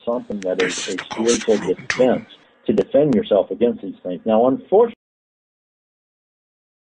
something that is a spiritual defense to defend yourself against these things. Now, unfortunately,